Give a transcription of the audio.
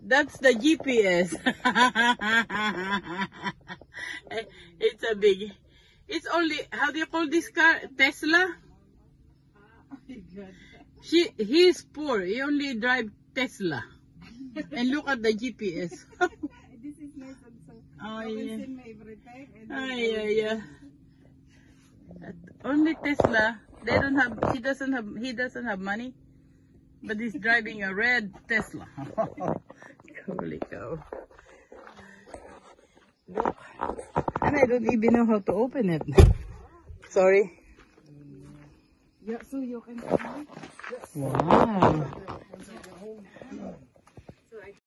That's the GPS. It's a big. It's only, how do you call this car? Tesla? He's poor. He only drive Tesla. And look at the GPS. This is nice also. Oh, You yeah. can send me every time. And Yeah. Only Tesla. They don't have. He doesn't have money, but he's driving a red Tesla. Holy cow! Look, and I don't even know how to open it. Sorry. Yeah, so you can. Wow.